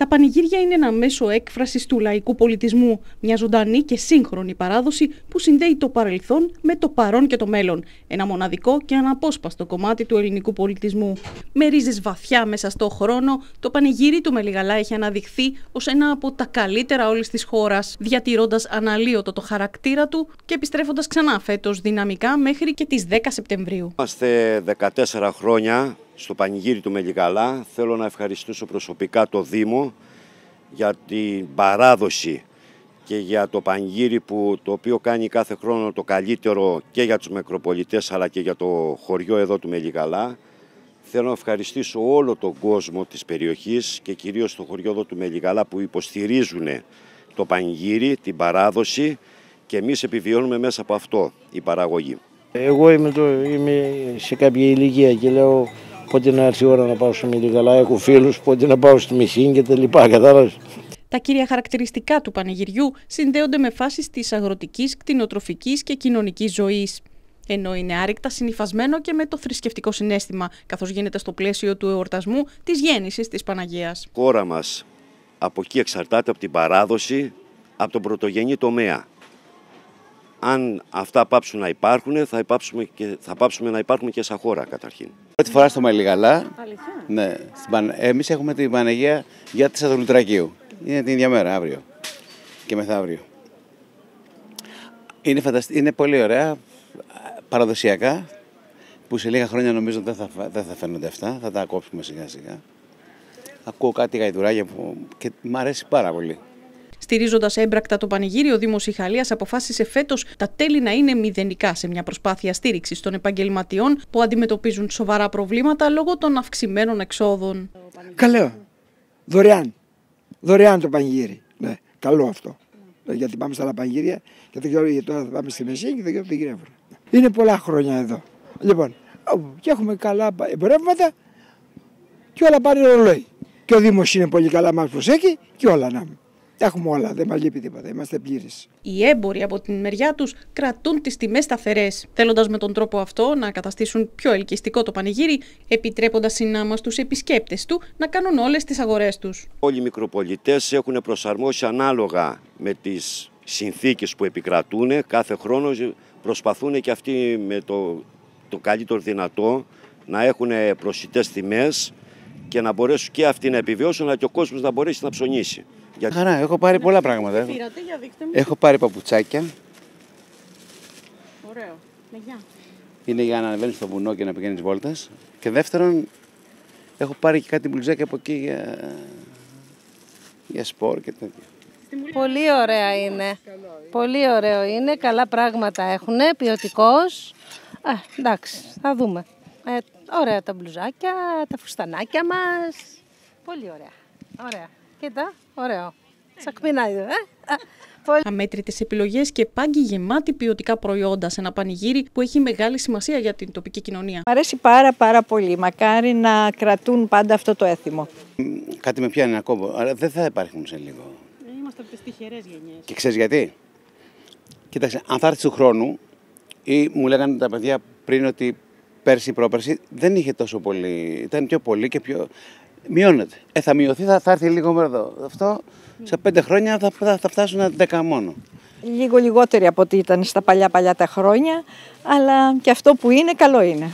Τα πανηγύρια είναι ένα μέσο έκφρασης του λαϊκού πολιτισμού, μια ζωντανή και σύγχρονη παράδοση που συνδέει το παρελθόν με το παρόν και το μέλλον. Ένα μοναδικό και αναπόσπαστο κομμάτι του ελληνικού πολιτισμού. Με ρίζες βαθιά μέσα στο χρόνο, το πανηγύρι του Μελιγαλά έχει αναδειχθεί ως ένα από τα καλύτερα όλης της χώρας, διατηρώντας αναλύωτο το χαρακτήρα του και επιστρέφοντας ξανά φέτος δυναμικά μέχρι και τις 10 Σεπτεμβρίου. Είμαστε 14 χρόνια στο πανηγύρι του Μελιγαλά. Θέλω να ευχαριστήσω προσωπικά το Δήμο για την παράδοση και για το πανηγύρι το οποίο κάνει κάθε χρόνο το καλύτερο και για τους μικροπολιτές αλλά και για το χωριό εδώ του Μελιγαλά. Θέλω να ευχαριστήσω όλο τον κόσμο της περιοχής και κυρίως το χωριό εδώ του Μελιγαλά που υποστηρίζουν το πανηγύρι, την παράδοση και εμείς επιβιώνουμε μέσα από αυτό η παραγωγή. Εγώ είμαι σε κάποια ηλικία και λέω πότε να έρθει η ώρα να πάω στο Μελιγαλά, έχω φίλους, πότε να πάω στη Μισήν και τα λοιπά, κατάλαβες. Τα κύρια χαρακτηριστικά του πανηγυριού συνδέονται με φάσεις της αγροτικής, κτηνοτροφικής και κοινωνικής ζωής. Ενώ είναι άρρηκτα συνυφασμένο και με το θρησκευτικό συναίσθημα, καθώς γίνεται στο πλαίσιο του εορτασμού της γέννησης της Παναγίας. Η χώρα μας από εκεί εξαρτάται από την παράδοση, από τον πρωτογενή τομέα. Αν αυτά πάψουν να υπάρχουν, θα πάψουμε να υπάρχουμε και σαν χώρα καταρχήν. Πρώτη φορά στο Μελιγαλά. Αλήθεια? Ναι. Εμείς έχουμε την Παναγία για τη Σατολουτρακίου. Είναι την ίδια μέρα, αύριο και μεθαύριο. Είναι πολύ ωραία, παραδοσιακά, που σε λίγα χρόνια νομίζω δεν θα φαίνονται αυτά, θα τα κόψουμε σιγά σιγά. Ακούω κάτι γαϊδουράκια και μου αρέσει πάρα πολύ. Στηρίζοντας έμπρακτα το πανηγύρι, ο Δήμος Ιχαλίας αποφάσισε φέτος τα τέλη να είναι μηδενικά σε μια προσπάθεια στήριξης των επαγγελματιών που αντιμετωπίζουν σοβαρά προβλήματα λόγω των αυξημένων εξόδων. Καλό. Δωρεάν. Δωρεάν το πανηγύρι. Ναι, καλό αυτό. Γιατί πάμε στα άλλα πανηγύρια και δεν ξέρω γιατί τώρα θα πάμε στη Μεσίνη και δεν ξέρω τι γυρεύουν. Είναι πολλά χρόνια εδώ. Λοιπόν, και έχουμε καλά εμπορεύματα και όλα πάνε ρολόι. Και ο Δήμος είναι πολύ καλά, μας προσέχει και όλα να έχουμε όλα, δεν μας λείπει τίποτα, είμαστε πλήρεις. Οι έμποροι από την μεριά τους κρατούν τις τιμές σταθερές, θέλοντας με τον τρόπο αυτό να καταστήσουν πιο ελκυστικό το πανηγύρι, επιτρέποντας συνάμα στους επισκέπτες του να κάνουν όλες τις αγορές τους. Όλοι οι μικροπολιτές έχουν προσαρμόσει ανάλογα με τις συνθήκες που επικρατούν. Κάθε χρόνο προσπαθούν και αυτοί με το καλύτερο δυνατό να έχουν προσιτές τιμές και να μπορέσουν και αυτοί να επιβιώσουν, αλλά και ο κόσμος να μπορέσει να ψωνίσει. Χαρά, έχω πάρει πολλά πράγματα. Πήρατε, για δείχτε μου. Έχω πάρει παπουτσάκια. Ωραίο. Μεγιά. Είναι για να ανεβαίνεις στο βουνό και να πηγαίνεις βόλτες. Και δεύτερον, έχω πάρει και κάτι μπλουζάκια από εκεί για σπορ και τέτοια. Πολύ ωραία είναι. Πολύ ωραίο είναι. Καλά πράγματα έχουν. Ποιοτικός. Εντάξει, θα δούμε. Ωραία τα μπλουζάκια, τα φουστανάκια μας. Πολύ ωραία. Ωραία. Κοίτα, ωραίο. Σακμινάει, Αμέτρητες επιλογές και πάγκοι γεμάτοι ποιοτικά προϊόντα σε ένα πανηγύρι που έχει μεγάλη σημασία για την τοπική κοινωνία. Μ' αρέσει πάρα πολύ. Μακάρι να κρατούν πάντα αυτό το έθιμο. Κάτι με πιάνει ακόμα, αλλά δεν θα υπάρχουν σε λίγο. Είμαστε από τις τυχερές γενιές. Και ξέρεις γιατί? Κοίταξε, αν θα έρθει του χρόνου, ή μου λέγανε τα παιδιά πριν ότι πέρσι, πρόπερσι, δεν είχε τόσο πολύ. Ήταν πιο πολύ και πιο. Μειώνεται. Θα μειωθεί, θα έρθει λίγο με εδώ. Αυτό σε 5 χρόνια θα φτάσουν 10 μόνο. Λίγο λιγότεροι από ό,τι ήταν στα παλιά τα χρόνια, αλλά και αυτό που είναι καλό είναι.